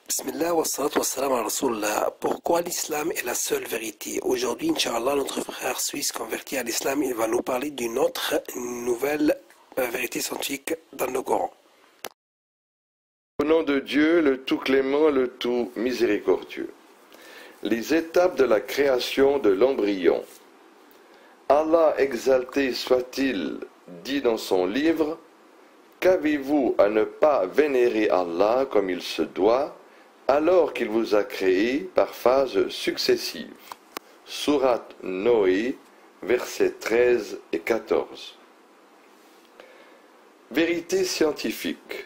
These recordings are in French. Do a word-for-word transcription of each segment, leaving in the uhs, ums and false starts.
Bismillah wa salatu wa salam ala Rasulullah. Pourquoi l'islam est la seule vérité? Aujourd'hui, Inch'Allah, notre frère suisse converti à l'islam, il va nous parler d'une autre nouvelle euh, vérité scientifique dans le Coran. Au nom de Dieu, le tout clément, le tout miséricordieux. Les étapes de la création de l'embryon. Allah exalté soit-il dit dans son livre: qu'avez-vous à ne pas vénérer Allah comme il se doit, alors qu'il vous a créé par phases successives. Sourate Noé, versets treize et quatorze. Vérité scientifique.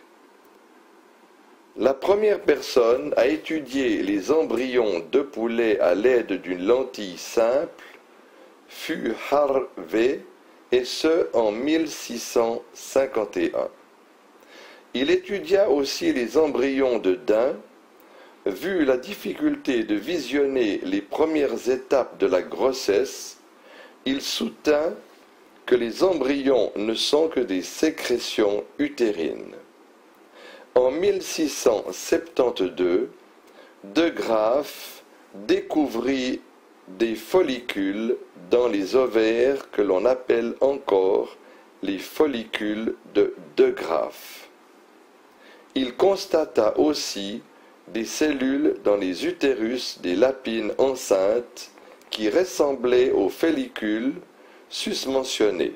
La première personne à étudier les embryons de poulet à l'aide d'une lentille simple fut Harvey, et ce en mille six cent cinquante et un. Il étudia aussi les embryons de daim. Vu la difficulté de visionner les premières étapes de la grossesse, il soutint que les embryons ne sont que des sécrétions utérines. En mille six cent soixante-douze, De Graaf découvrit des follicules dans les ovaires que l'on appelle encore les follicules de De Graaf. Il constata aussi des cellules dans les utérus des lapines enceintes qui ressemblaient aux follicules susmentionnés.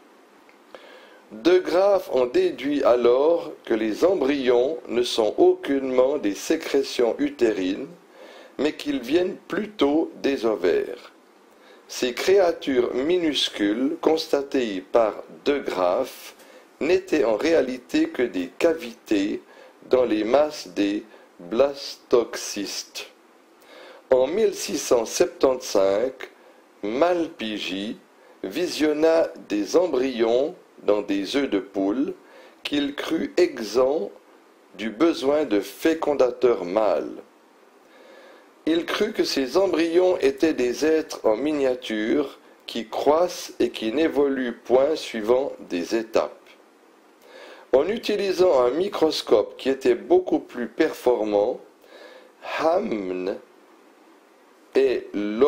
De Graaf en déduit alors que les embryons ne sont aucunement des sécrétions utérines, mais qu'ils viennent plutôt des ovaires. Ces créatures minuscules constatées par De Graaf n'étaient en réalité que des cavités dans les masses des blastocystes. En mille six cent soixante-quinze, Malpighi visionna des embryons dans des œufs de poule qu'il crut exempts du besoin de fécondateur mâle. Il crut que ces embryons étaient des êtres en miniature qui croissent et qui n'évoluent point suivant des étapes. En utilisant un microscope qui était beaucoup plus performant, Hamn et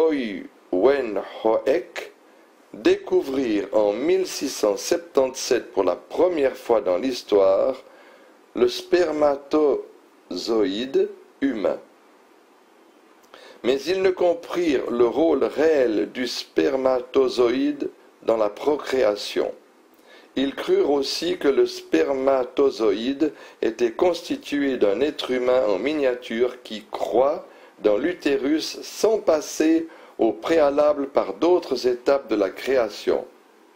Leuwenhoek découvrirent en mille six cent soixante-dix-sept pour la première fois dans l'histoire le spermatozoïde humain. Mais ils ne comprirent le rôle réel du spermatozoïde dans la procréation. Ils crurent aussi que le spermatozoïde était constitué d'un être humain en miniature qui croît dans l'utérus sans passer au préalable par d'autres étapes de la création.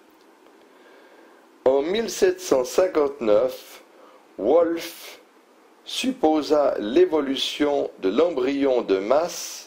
En mille sept cent cinquante-neuf, Wolff supposa l'évolution de l'embryon de masse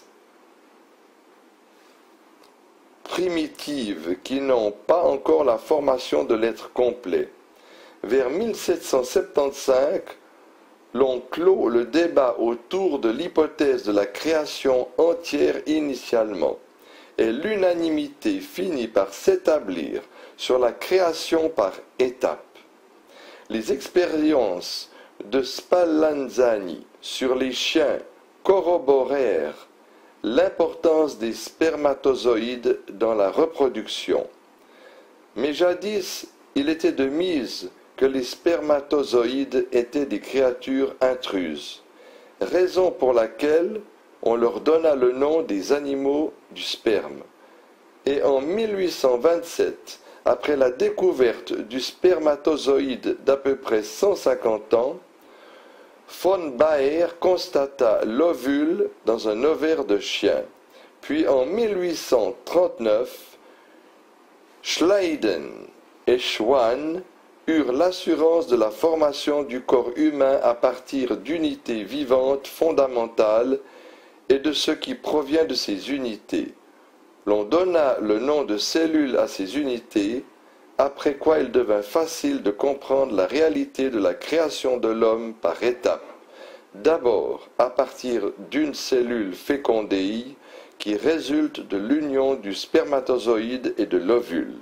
primitives qui n'ont pas encore la formation de l'être complet. Vers mille sept cent soixante-quinze, l'on clôt le débat autour de l'hypothèse de la création entière initialement, et l'unanimité finit par s'établir sur la création par étapes. Les expériences de Spallanzani sur les chiens corroborèrent l'importance des spermatozoïdes dans la reproduction. Mais jadis, il était de mise que les spermatozoïdes étaient des créatures intruses, raison pour laquelle on leur donna le nom des animaux du sperme. Et en mille huit cent vingt-sept, après la découverte du spermatozoïde d'à peu près cent cinquante ans, von Baer constata l'ovule dans un ovaire de chien. Puis en mille huit cent trente-neuf, Schleiden et Schwann eurent l'assurance de la formation du corps humain à partir d'unités vivantes fondamentales et de ce qui provient de ces unités. L'on donna le nom de cellules à ces unités, après quoi il devint facile de comprendre la réalité de la création de l'homme par étapes. D'abord à partir d'une cellule fécondée qui résulte de l'union du spermatozoïde et de l'ovule.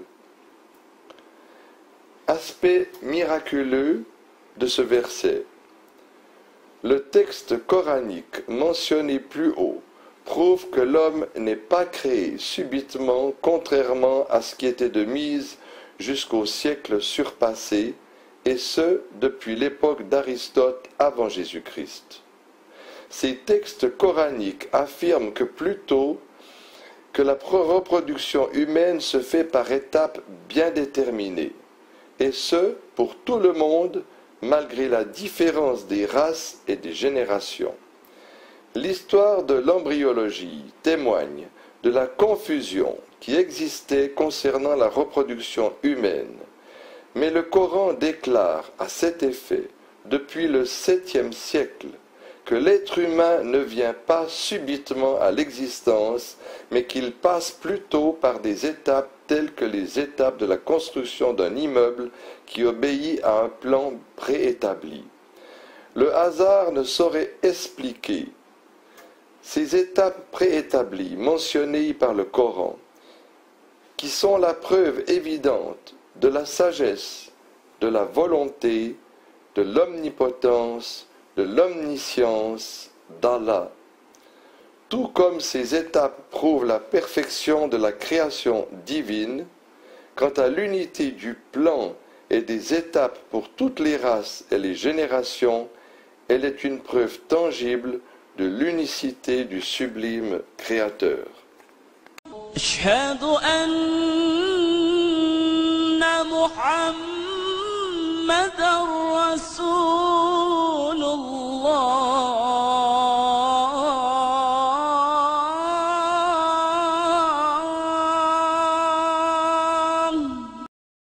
Aspect miraculeux de ce verset. Le texte coranique mentionné plus haut prouve que l'homme n'est pas créé subitement, contrairement à ce qui était de mise jusqu'au siècle surpassé, et ce, depuis l'époque d'Aristote avant Jésus-Christ. Ces textes coraniques affirment que plutôt que la reproduction humaine se fait par étapes bien déterminées, et ce, pour tout le monde, malgré la différence des races et des générations. L'histoire de l'embryologie témoigne de la confusion qui existait concernant la reproduction humaine, mais le Coran déclare à cet effet, depuis le septième siècle, que l'être humain ne vient pas subitement à l'existence, mais qu'il passe plutôt par des étapes telles que les étapes de la construction d'un immeuble qui obéit à un plan préétabli. Le hasard ne saurait expliquer ces étapes préétablies mentionnées par le Coran, qui sont la preuve évidente de la sagesse, de la volonté, de l'omnipotence, de l'omniscience d'Allah. Tout comme ces étapes prouvent la perfection de la création divine, quant à l'unité du plan et des étapes pour toutes les races et les générations, elle est une preuve tangible de l'unicité du sublime Créateur. أشهد أن محمدًا رسول الله